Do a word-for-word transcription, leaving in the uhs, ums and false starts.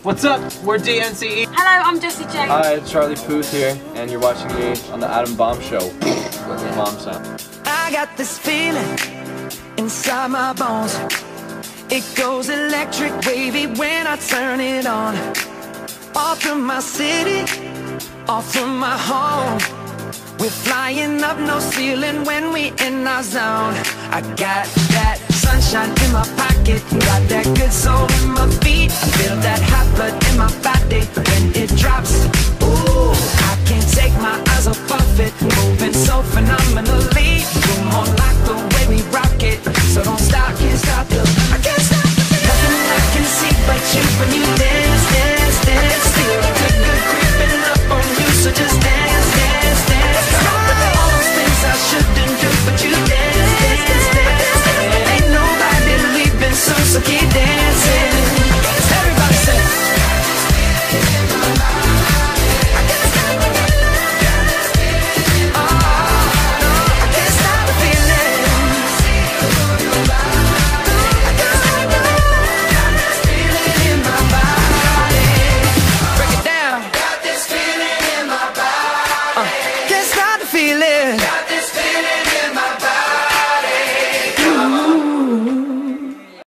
What's up? We're D N C E. Hello, I'm Jessie J. Hi, it's Charlie Puth here, and you're watching me on the Adam Bomb Show with the Bomb Sound. I got this feeling inside my bones. It goes electric wavy when I turn it on. Off from my city, off from my home. We're flying up, no ceiling when we in our zone. I got that sunshine in my pocket, got that good soul in my feet. I feel that hot blood in my body when it drops. Ooh, I can't take my eyes off of it, moving so phenomenally. You're more like the way we rock it, so don't stop, can't stop the I can't stop the feeling. Nothing I can see but you when you dance, dance, dance. Feel the good, good creeping up on you, so just dance, dance, dance. All those things I shouldn't do, but you dance, dance, dance. Ain't nobody leaving soon, so keep dancing. Everybody say feeling.